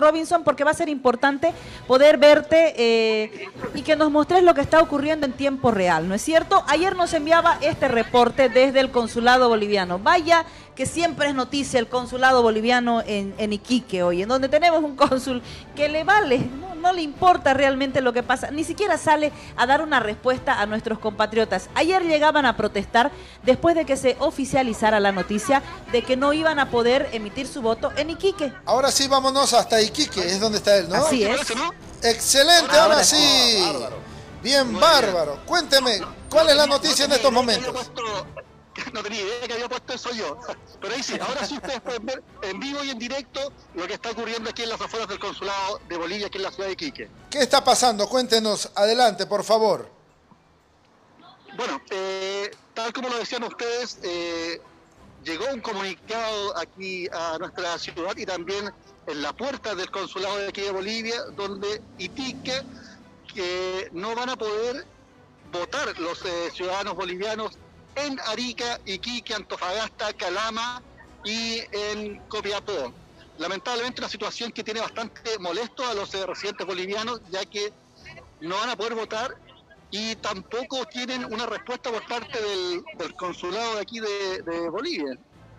Robinson, porque va a ser importante poder verte y que nos mostres lo que está ocurriendo en tiempo real, ¿no es cierto? Ayer nos enviaba este reporte desde el consulado boliviano. Vaya que siempre es noticia el consulado boliviano en Iquique hoy, en donde tenemos un cónsul que le vale, no le importa realmente lo que pasa, ni siquiera sale a dar una respuesta a nuestros compatriotas. Ayer llegaban a protestar después de que se oficializara la noticia de que no iban a poder emitir su voto en Iquique. Ahora sí, vámonos hasta Iquique, es donde está él, ¿no? Así es. Excelente, ahora sí. Bien, bárbaro. Cuénteme, ¿cuál es la noticia en estos momentos? No tenía idea que había puesto eso yo. Pero ahí sí, ahora sí ustedes pueden ver en vivo y en directo lo que está ocurriendo aquí en las afueras del consulado de Bolivia, aquí en la ciudad de Iquique. ¿Qué está pasando? Cuéntenos, adelante, por favor. Bueno, tal como lo decían ustedes, llegó un comunicado aquí a nuestra ciudad y también en la puerta del consulado de aquí de Bolivia, donde indica que no van a poder votar los ciudadanos bolivianos en Arica, Iquique, Antofagasta, Calama y en Copiapó. Lamentablemente una situación que tiene bastante molesto a los residentes bolivianos, ya que no van a poder votar y tampoco tienen una respuesta por parte del consulado de aquí de Bolivia.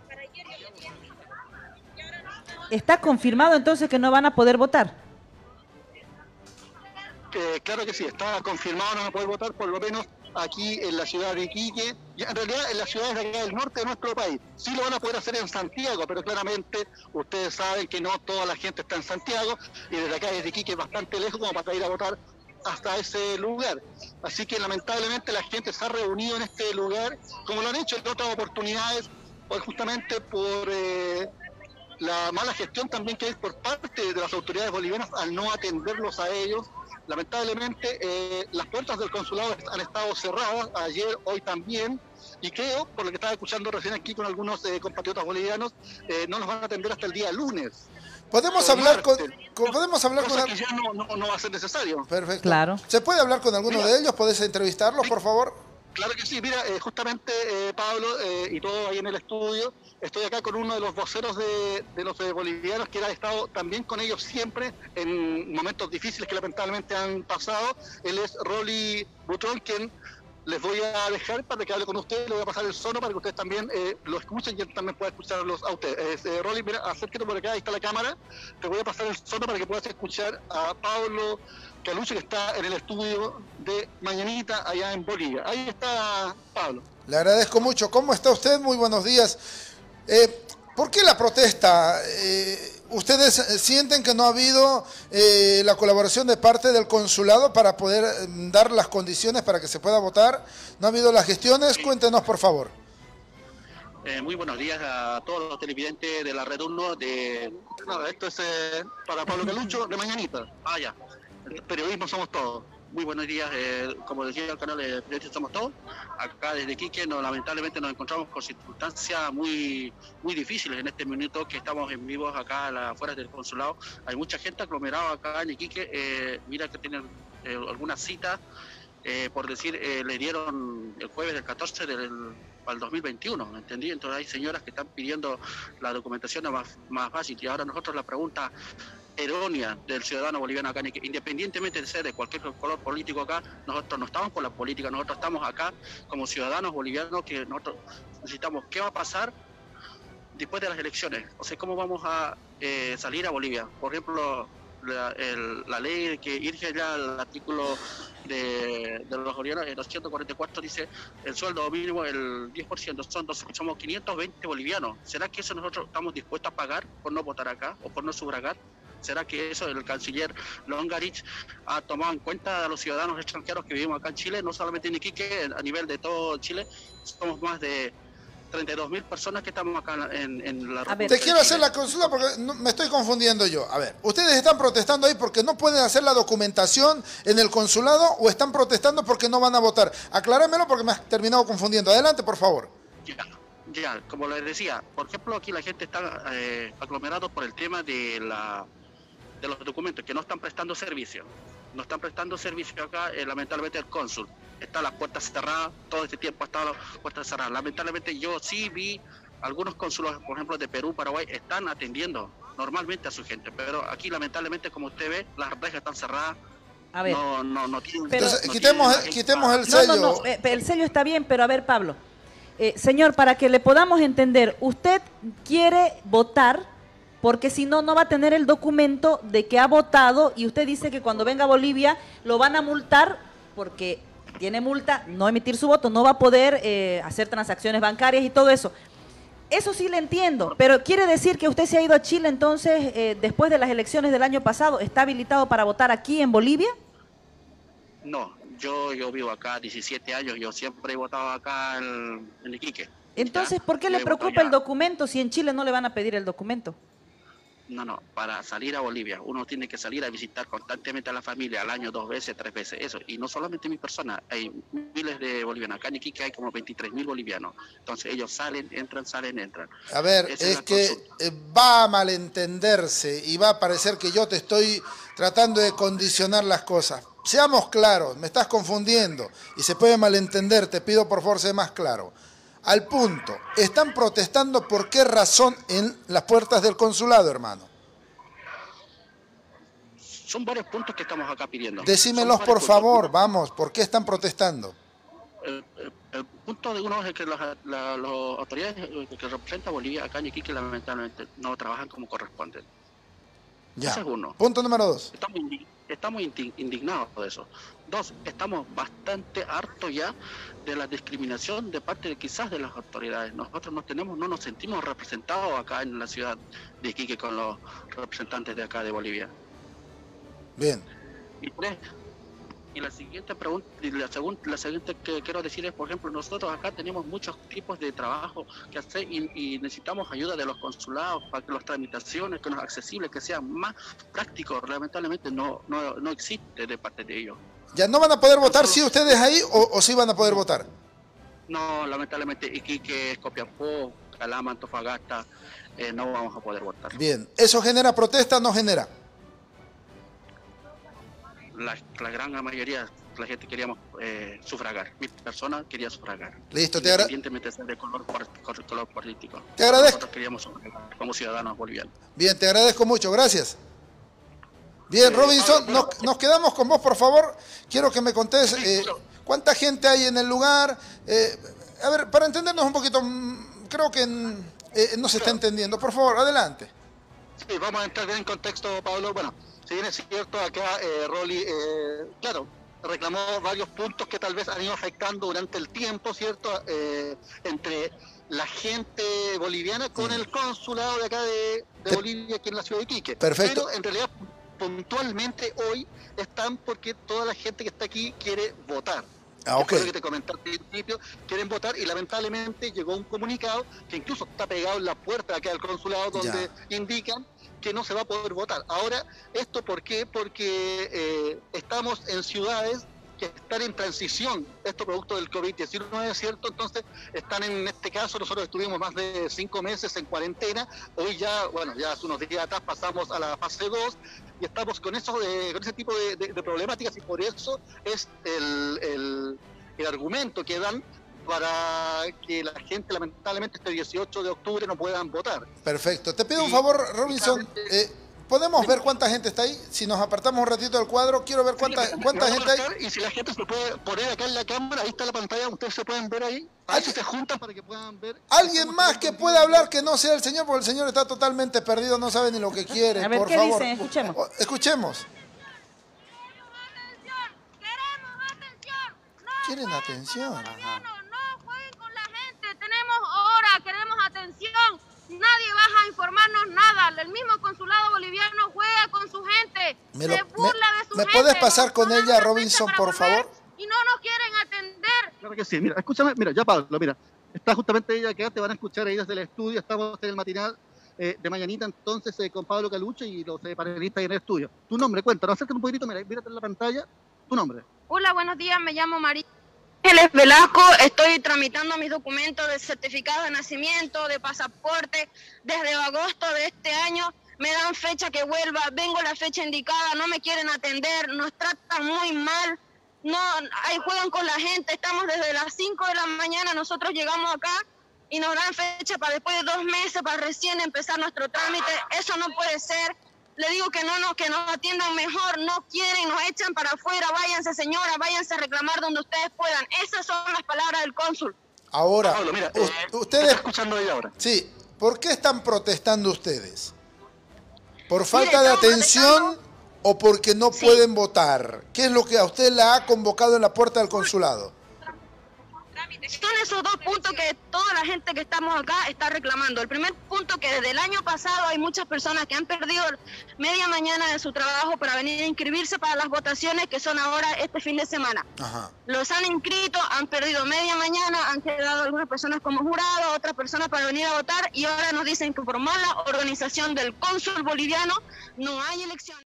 ¿Está confirmado entonces que no van a poder votar? Claro que sí, está confirmado, no van a poder votar, por lo menos aquí en la ciudad de Iquique, y en realidad en las ciudades de acá del norte de nuestro país. Sí lo van a poder hacer en Santiago, pero claramente ustedes saben que no toda la gente está en Santiago, y desde acá, desde Iquique, es bastante lejos como para ir a votar hasta ese lugar. Así que lamentablemente la gente se ha reunido en este lugar, como lo han hecho en otras oportunidades, pues justamente por la mala gestión también que hay por parte de las autoridades bolivianas al no atenderlos a ellos. Lamentablemente las puertas del consulado han estado cerradas ayer, hoy también, y creo, por lo que estaba escuchando recién aquí con algunos compatriotas bolivianos, no los van a atender hasta el día lunes. ¿Podemos hablar con que ya no va a ser necesario. Perfecto. Claro. ¿Se puede hablar con alguno de ellos? ¿Podés entrevistarlos, por favor? Claro que sí, mira, justamente Pablo y todo ahí en el estudio, estoy acá con uno de los voceros de los bolivianos que ha estado también con ellos siempre en momentos difíciles que lamentablemente han pasado. Él es Rolly Butrón, quien les voy a dejar para que hable con ustedes, le voy a pasar el sono para que ustedes también lo escuchen y él también pueda escucharlos a ustedes. Rolly, mira, acércate por acá, ahí está la cámara, te voy a pasar el sono para que puedas escuchar a Pablo Caluche, que está en el estudio de Mañanita, allá en Bolivia. Ahí está Pablo. Le agradezco mucho. ¿Cómo está usted? Muy buenos días. ¿Por qué la protesta? ¿Ustedes sienten que no ha habido la colaboración de parte del consulado para poder dar las condiciones para que se pueda votar? ¿No ha habido las gestiones? Cuéntenos, por favor. Muy buenos días a todos los televidentes de la Red 1. Esto es para Pablo Calucho, de Mañanita. Ya. El periodismo somos todos. Muy buenos días, como decía el canal de Periodistas Somos Todos. Acá desde Iquique lamentablemente nos encontramos con circunstancias muy difíciles en este minuto que estamos en vivos acá afuera del consulado. Hay mucha gente aglomerada acá en Iquique. Mira que tienen algunas citas, por decir, le dieron el jueves del 14 para el 2021, ¿me entendí? Entonces hay señoras que están pidiendo la documentación más fácil. Y ahora nosotros la pregunta errónea del ciudadano boliviano acá, independientemente de ser de cualquier color político acá, nosotros no estamos por la política, nosotros estamos acá como ciudadanos bolivianos que nosotros necesitamos qué va a pasar después de las elecciones, o sea, cómo vamos a salir a Bolivia. Por ejemplo, la ley que irge ya al artículo de los bolivianos, el 244 dice el sueldo mínimo el 10%, somos 520 bolivianos. ¿Será que eso nosotros estamos dispuestos a pagar por no votar acá o por no sufragar? ¿Será que eso el canciller Longarich ha tomado en cuenta a los ciudadanos extranjeros que vivimos acá en Chile, no solamente en Iquique, a nivel de todo Chile? Somos más de 32.000 personas que estamos acá en la República. Te quiero hacer la consulta porque me estoy confundiendo yo. A ver, ¿ustedes están protestando ahí porque no pueden hacer la documentación en el consulado o están protestando porque no van a votar? Acláramelo porque me has terminado confundiendo. Adelante, por favor. Ya, como les decía, por ejemplo, aquí la gente está aglomerado por el tema de los documentos que no están prestando servicio. No están prestando servicio acá, lamentablemente el cónsul. Están las puertas cerradas, todo este tiempo ha estado las puertas cerradas. Lamentablemente yo sí vi algunos cónsulos, por ejemplo, de Perú, Paraguay, están atendiendo normalmente a su gente, pero aquí lamentablemente, como usted ve, las rejas están cerradas. A ver. No tienen. Entonces, no quitemos el sello. No, el sello está bien, pero a ver, Pablo. Señor, para que le podamos entender, usted quiere votar porque si no, no va a tener el documento de que ha votado y usted dice que cuando venga a Bolivia lo van a multar porque tiene multa, no emitir su voto, no va a poder hacer transacciones bancarias y todo eso. Eso sí le entiendo, pero quiere decir que usted se ha ido a Chile entonces después de las elecciones del año pasado, ¿está habilitado para votar aquí en Bolivia? No, yo vivo acá 17 años, yo siempre he votado acá en Iquique. Entonces, ¿ya? ¿por qué Yo le he votado preocupa el ya. documento si en Chile no le van a pedir el documento? No, para salir a Bolivia uno tiene que salir a visitar constantemente a la familia, al año 2 veces, 3 veces, eso. Y no solamente mi persona, hay miles de bolivianos. Acá en Iquique hay como 23.000 bolivianos. Entonces ellos salen, entran. A ver, Esa es la que consulta. va a malentenderse y va a parecer que yo te estoy tratando de condicionar las cosas. Seamos claros, me estás confundiendo y se puede malentender, te pido por favor ser más claro. Al punto, están protestando por qué razón en las puertas del consulado, hermano. Son varios puntos que estamos acá pidiendo. Decímelos Son por varios puntos. favor, vamos, ¿por qué están protestando? El punto de uno es que las autoridades que representan a Bolivia acá en Iquique lamentablemente no trabajan como corresponde. Ya. Ese es uno. Punto número 2. Estamos indignados de eso. 2, estamos bastante hartos ya de la discriminación de parte de quizás de las autoridades. Nosotros no nos sentimos representados acá en la ciudad de Iquique con los representantes de acá de Bolivia. Bien. Y 3, y la siguiente pregunta, la siguiente que quiero decir es, por ejemplo, nosotros acá tenemos muchos tipos de trabajo que hacer y necesitamos ayuda de los consulados para que las tramitaciones, que nos accesibles, que sean más prácticos. Lamentablemente no existe de parte de ellos. ¿Ya no van a poder votar si ustedes ahí o sí van a poder votar? No, lamentablemente Iquique, Copiapó, Calama, Antofagasta, no vamos a poder votar. Bien. ¿Eso genera protesta o no genera? La gran mayoría, la gente queríamos sufragar. Mi persona quería sufragar. Listo, independientemente de color político. Te agradezco. Nosotros queríamos sufragar como ciudadanos bolivianos. Bien, te agradezco mucho, gracias. Bien, Robinson, nos quedamos con vos, por favor. Quiero que me contés cuánta gente hay en el lugar. A ver, para entendernos un poquito, creo que no se está entendiendo. Por favor, adelante. Sí, vamos a entrar bien en contexto, Pablo. Bueno, si bien es cierto, acá Rolly, claro, reclamó varios puntos que tal vez han ido afectando durante el tiempo, ¿cierto? Entre la gente boliviana con el consulado de acá de Bolivia, aquí en la ciudad de Iquique. Perfecto. Pero en realidad, puntualmente hoy están porque toda la gente que está aquí quiere votar. Ah, ok. Fue lo que te comenté al principio, quieren votar y lamentablemente llegó un comunicado que incluso está pegado en la puerta de acá del consulado donde indican que no se va a poder votar. Ahora, ¿esto por qué? Porque estamos en ciudades que están en transición, esto producto del COVID-19, ¿es cierto? Entonces, están en este caso, nosotros estuvimos más de 5 meses en cuarentena, hoy ya, bueno, ya hace unos días atrás pasamos a la fase 2 y estamos con ese tipo de problemáticas y por eso es el argumento que dan para que la gente lamentablemente este 18 de octubre no puedan votar. Perfecto. Te pido un favor, Robinson. ¿Podemos ver cuánta gente está ahí? Si nos apartamos un ratito del cuadro, quiero ver cuánta gente hay. Y si la gente se puede poner acá en la cámara, ahí está la pantalla, ustedes se pueden ver ahí. A ver si se juntan para que puedan ver. ¿Alguien más que pueda hablar que no sea el señor? Porque el señor está totalmente perdido, no sabe ni lo que quiere. A ver, por ¿qué favor. dicen? Escuchemos. Escuchemos. Queremos atención. No ¿Quieren atención? No jueguen con la gente. Tenemos hora, queremos atención. Nadie va a informarnos nada. El mismo consulado boliviano juega con su gente. Se burla de su gente. ¿Me puedes pasar con Nos ella, dan una Robinson, fecha por para volver favor? Y no nos quieren atender. Claro que sí, mira, escúchame, mira, ya Pablo, mira, está justamente ella acá, te van a escuchar ahí desde el estudio, estamos en el matinal de mañanita entonces con Pablo Calucho y los panelistas ahí en el estudio. Tu nombre, cuéntanos, acércate un poquitito, mira, mírate en la pantalla, tu nombre. Hola, buenos días, me llamo María Ángeles Velasco, estoy tramitando mis documentos de certificado de nacimiento, de pasaporte, desde agosto de este año, me dan fecha que vuelva, vengo la fecha indicada, no me quieren atender, nos tratan muy mal, no, ahí juegan con la gente, estamos desde las 5 de la mañana, nosotros llegamos acá y nos dan fecha para después de 2 meses para recién empezar nuestro trámite. Eso no puede ser. Le digo que no, que nos atiendan mejor, no quieren, nos echan para afuera, váyanse señora, váyanse a reclamar donde ustedes puedan. Esas son las palabras del cónsul. Ahora, Pablo, mira, ustedes... ¿está escuchando ella ahora? Sí, ¿por qué están protestando ustedes? ¿Por falta Mire, de estamos atención protestando. o porque no Sí. pueden votar? ¿Qué es lo que a usted la ha convocado en la puerta del consulado? Son esos 2 puntos que toda la gente que estamos acá está reclamando. El primer punto, que desde el año pasado hay muchas personas que han perdido media mañana de su trabajo para venir a inscribirse para las votaciones que son ahora este fin de semana. Ajá. Los han inscrito, han perdido media mañana, han quedado algunas personas como jurado, otras personas para venir a votar, y ahora nos dicen que por mala organización del cónsul boliviano no hay elecciones.